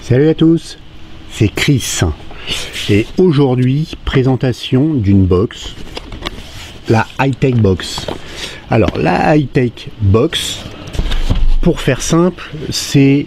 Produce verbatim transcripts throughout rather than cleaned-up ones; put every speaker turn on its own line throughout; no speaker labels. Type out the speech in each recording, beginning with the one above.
Salut à tous, c'est Chris et aujourd'hui présentation d'une box, la Hi-Tech Box. Alors la Hi-Tech Box, pour faire simple, c'est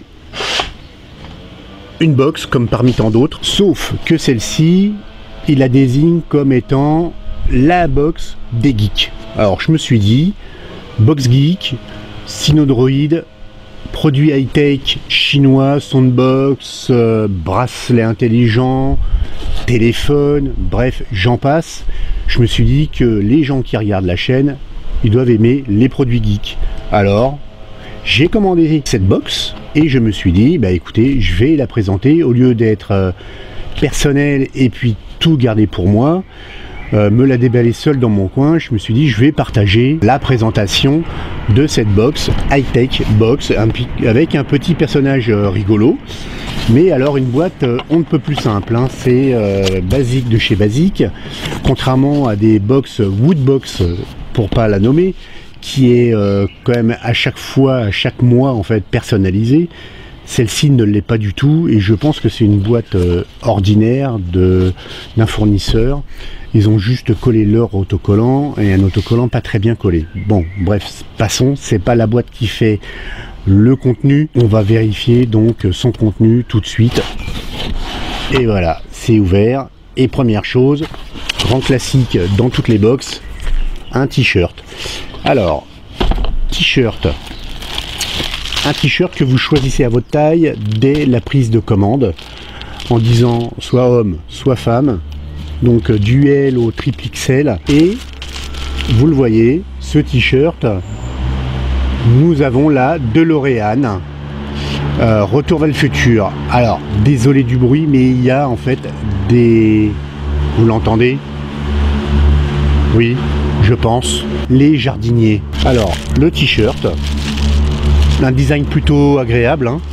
une box comme parmi tant d'autres, sauf que celle-ci, il la désigne comme étant la box des geeks. Alors je me suis dit, box geek, Synodroid, produits high-tech chinois, soundbox, euh, bracelet intelligent, téléphone, bref, j'en passe. Je me suis dit que les gens qui regardent la chaîne, ils doivent aimer les produits geeks. Alors, j'ai commandé cette box et je me suis dit, bah écoutez, je vais la présenter au lieu d'être euh, personnel et puis tout garder pour moi. Euh, me la déballer seul dans mon coin, je me suis dit je vais partager la présentation de cette box, Hi-Tech Box, un, avec un petit personnage euh, rigolo, mais alors une boîte euh, on ne peut plus simple, hein, c'est euh, basique de chez basique, contrairement à des box Woodbox, pour pas la nommer, qui est euh, quand même à chaque fois, à chaque mois en fait personnalisée. Celle-ci ne l'est pas du tout et je pense que c'est une boîte euh, ordinaire de d'un fournisseur. Ils ont juste collé leur autocollant et un autocollant pas très bien collé. Bon, bref, passons, c'est pas la boîte qui fait le contenu. On va vérifier donc son contenu tout de suite. Et voilà, c'est ouvert. Et première chose, grand classique dans toutes les box, un t-shirt. Alors, t-shirt. Un t-shirt que vous choisissez à votre taille dès la prise de commande en disant soit homme soit femme, donc du L au triple X L. Et vous le voyez, ce t-shirt, nous avons la DeLorean euh, Retour vers le futur. Alors désolé du bruit, mais il y a en fait des, vous l'entendez? Oui, je pense, les jardiniers. Alors le t-shirt, un design plutôt agréable, hein.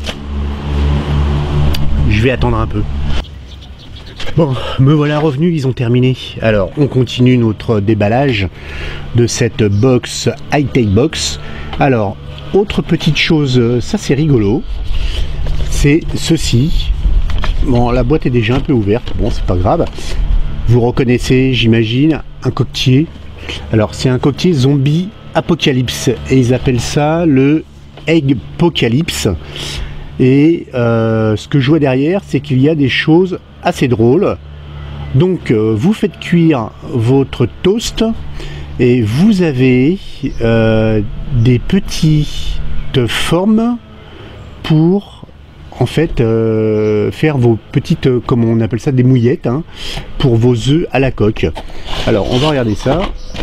Je vais attendre un peu. Bon, me voilà revenu, ils ont terminé. Alors, on continue notre déballage de cette box Hi-Tech Box. Alors, autre petite chose, ça c'est rigolo, c'est ceci. Bon, la boîte est déjà un peu ouverte, bon, c'est pas grave. Vous reconnaissez, j'imagine, un coquetier. Alors, c'est un coquetier zombie apocalypse et ils appellent ça le Eggpocalypse. Et euh, ce que je vois derrière, c'est qu'il y a des choses assez drôles. Donc euh, vous faites cuire votre toast et vous avez euh, des petites formes pour en fait euh, faire vos petites, euh, comme on appelle ça, des mouillettes, hein, pour vos œufs à la coque. Alors on va regarder ça.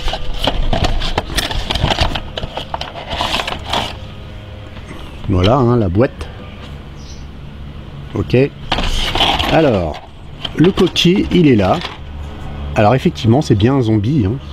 Voilà, hein, la boîte. Ok. Alors, le coquetier, il est là. Alors effectivement, c'est bien un zombie, hein.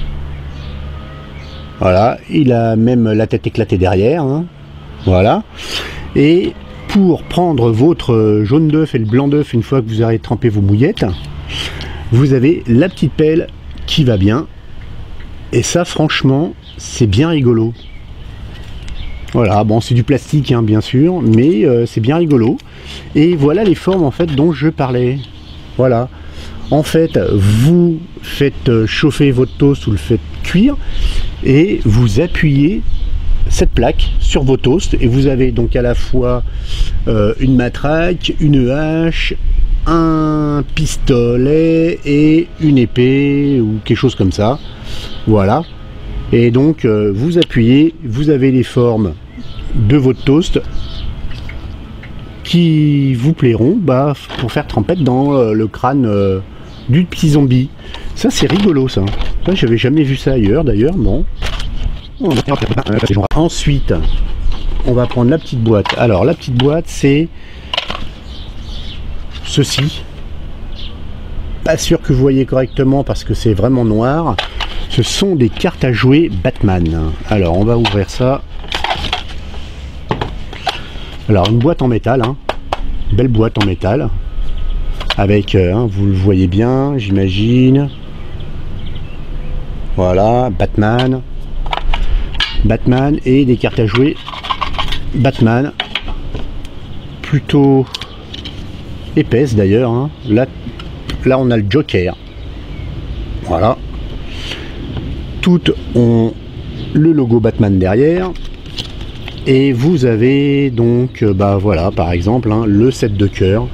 Voilà, il a même la tête éclatée derrière, hein. Voilà. Et pour prendre votre jaune d'œuf et le blanc d'œuf, une fois que vous aurez trempé vos mouillettes, vous avez la petite pelle qui va bien. Et ça, franchement, c'est bien rigolo. Voilà, bon, c'est du plastique, hein, bien sûr, mais euh, c'est bien rigolo. Et voilà les formes en fait dont je parlais. Voilà. En fait, vous faites chauffer votre toast ou le faites cuire et vous appuyez cette plaque sur vos toasts et vous avez donc à la fois euh, une matraque, une hache, un pistolet et une épée ou quelque chose comme ça. Voilà. Et donc euh, vous appuyez, vous avez les formes de votre toast qui vous plairont bah, pour faire trempette dans euh, le crâne euh, du petit zombie. Ça c'est rigolo ça. Ça j'avais jamais vu ça ailleurs d'ailleurs. Bon. Ensuite on va prendre la petite boîte. Alors la petite boîte c'est ceci. Pas sûr que vous voyez correctement parce que c'est vraiment noir. Ce sont des cartes à jouer Batman. Alors on va ouvrir ça. Alors une boîte en métal, hein. Belle boîte en métal. Avec, euh, hein, vous le voyez bien, j'imagine. Voilà, Batman. Batman et des cartes à jouer Batman. Plutôt épaisse d'ailleurs, hein. Là, là on a le Joker. Voilà. Toutes ont le logo Batman derrière. Et vous avez donc, bah voilà, par exemple, hein, le set de cœur.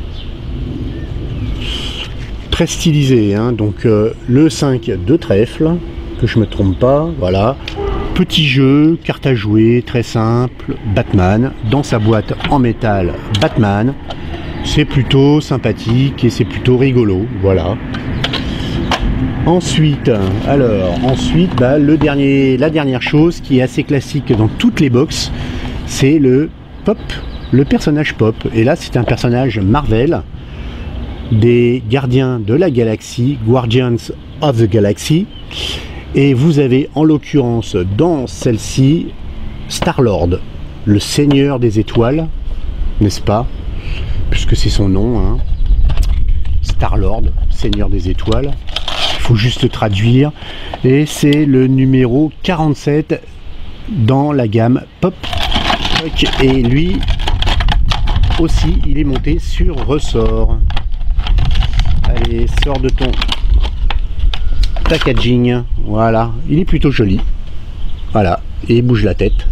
Très stylisé, hein, donc euh, le cinq de trèfle, que je me trompe pas, voilà. Petit jeu, carte à jouer, très simple, Batman, dans sa boîte en métal Batman. C'est plutôt sympathique et c'est plutôt rigolo, voilà. Ensuite, alors, ensuite, bah, le dernier, la dernière chose qui est assez classique dans toutes les box, c'est le Pop, le personnage Pop. Et là, c'est un personnage Marvel, des Gardiens de la Galaxie, Guardians of the Galaxy. Et vous avez en l'occurrence dans celle-ci Star-Lord, le Seigneur des Étoiles, n'est-ce pas? Puisque c'est son nom, hein. Star-Lord, Seigneur des Étoiles. Il faut juste traduire. Et c'est le numéro quarante-sept dans la gamme Pop. Et lui aussi, il est monté sur ressort. Allez, sors de ton packaging. Voilà, il est plutôt joli. Voilà, et il bouge la tête.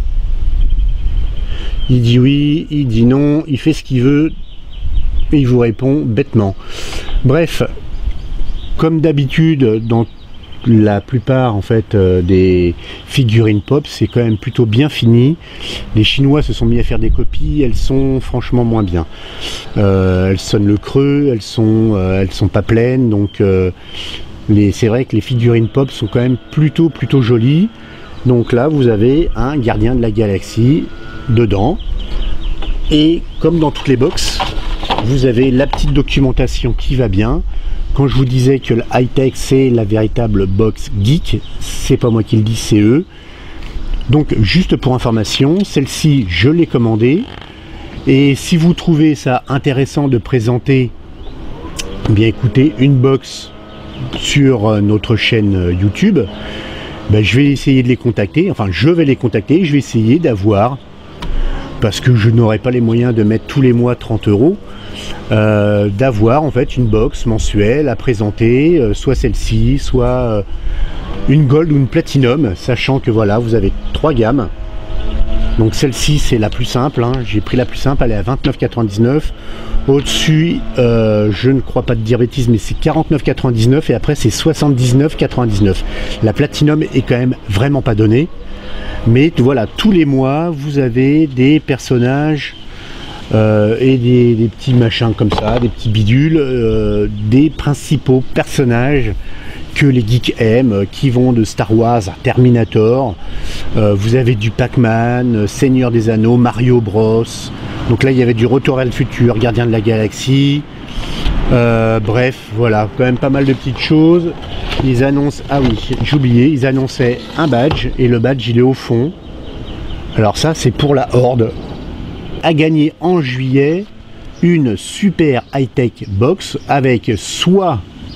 Il dit oui, il dit non, il fait ce qu'il veut. Et il vous répond bêtement. Bref, comme d'habitude, dans la plupart en fait euh, des figurines Pop, c'est quand même plutôt bien fini. Les Chinois se sont mis à faire des copies, elles sont franchement moins bien. Euh, elles sonnent le creux, elles sont, euh, elles sont pas pleines, donc euh, c'est vrai que les figurines Pop sont quand même plutôt plutôt jolies. Donc là, vous avez un Gardien de la Galaxie dedans, et comme dans toutes les box, vous avez la petite documentation qui va bien. Quand je vous disais que le high-tech c'est la véritable box geek, c'est pas moi qui le dis, c'est eux. Donc juste pour information, celle-ci je l'ai commandée, et si vous trouvez ça intéressant de présenter, eh bien écoutez, une box sur notre chaîne YouTube, ben, je vais essayer de les contacter, enfin je vais les contacter, je vais essayer d'avoir, parce que je n'aurai pas les moyens de mettre tous les mois trente euros, Euh, d'avoir en fait une box mensuelle à présenter, euh, soit celle-ci, soit euh, une gold ou une platinum, sachant que voilà, vous avez trois gammes. Donc celle-ci c'est la plus simple, hein. J'ai pris la plus simple, elle est à vingt-neuf quatre-vingt-dix-neuf. Au-dessus, euh, je ne crois pas de dire bêtises, mais c'est quarante-neuf quatre-vingt-dix-neuf, et après c'est soixante-dix-neuf quatre-vingt-dix-neuf. La platinum est quand même vraiment pas donnée, mais voilà, tous les mois vous avez des personnages Euh, et des, des petits machins comme ça, des petits bidules, euh, des principaux personnages que les geeks aiment, qui vont de Star Wars à Terminator. Euh, vous avez du Pac-Man, Seigneur des Anneaux, Mario Bros. Donc là il y avait du Retour vers le futur, Gardien de la Galaxie. Euh, bref, voilà, quand même pas mal de petites choses. Ils annoncent, ah oui, j'ai oublié, ils annonçaient un badge, et le badge il est au fond. Alors ça c'est pour la Horde. À gagner en juillet une super high-tech box avec soit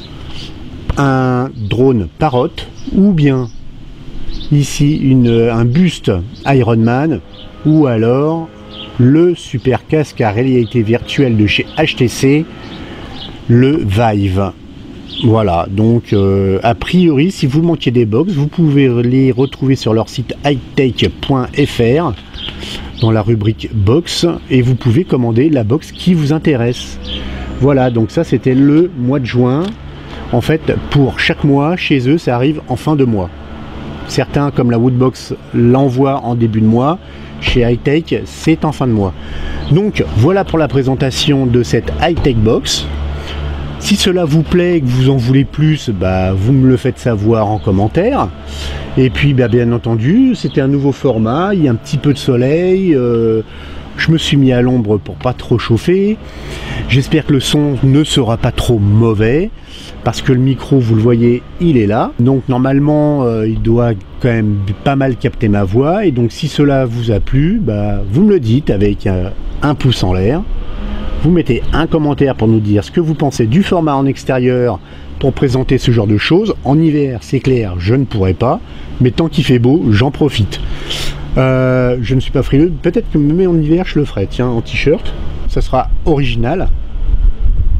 un drone Parrot, ou bien ici une, un buste Iron Man, ou alors le super casque à réalité virtuelle de chez H T C, le Vive. Voilà, donc euh, a priori si vous manquez des box, vous pouvez les retrouver sur leur site hightech point F R dans la rubrique box, et vous pouvez commander la box qui vous intéresse. Voilà, donc ça c'était le mois de juin. En fait, pour chaque mois chez eux, ça arrive en fin de mois. Certains comme la Woodbox l'envoient en début de mois, chez Hightech c'est en fin de mois. Donc voilà pour la présentation de cette Hightech box. Si cela vous plaît et que vous en voulez plus, bah, vous me le faites savoir en commentaire. Et puis bah, bien entendu, c'était un nouveau format, il y a un petit peu de soleil, euh, je me suis mis à l'ombre pour pas trop chauffer. J'espère que le son ne sera pas trop mauvais, parce que le micro, vous le voyez, il est là. Donc normalement, euh, il doit quand même pas mal capter ma voix. Et donc si cela vous a plu, bah, vous me le dites avec un, un pouce en l'air. Vous mettez un commentaire pour nous dire ce que vous pensez du format en extérieur pour présenter ce genre de choses. En hiver, c'est clair, je ne pourrai pas, mais tant qu'il fait beau, j'en profite. Euh, je ne suis pas frileux, peut-être que même en hiver, je le ferai. Tiens, en t-shirt, ça sera original.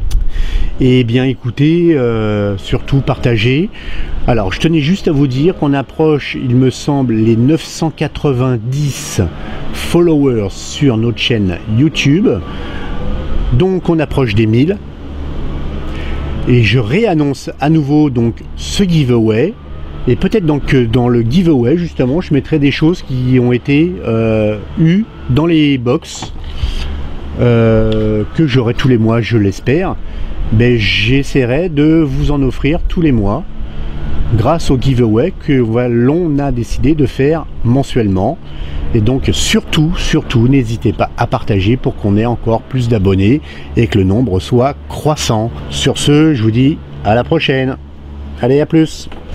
Et bien écoutez, euh, surtout partagez. Alors je tenais juste à vous dire qu'on approche, il me semble, les neuf cent quatre-vingt-dix followers sur notre chaîne YouTube. Donc on approche des mille. Et je réannonce à nouveau donc ce giveaway. Et peut-être donc dans le giveaway justement je mettrai des choses qui ont été euh, eues dans les box euh, que j'aurai tous les mois, je l'espère. Ben, j'essaierai de vous en offrir tous les mois grâce au giveaway que l'on a décidé de faire mensuellement. Et donc surtout, surtout, n'hésitez pas à partager pour qu'on ait encore plus d'abonnés et que le nombre soit croissant. Sur ce, je vous dis à la prochaine. Allez, à plus.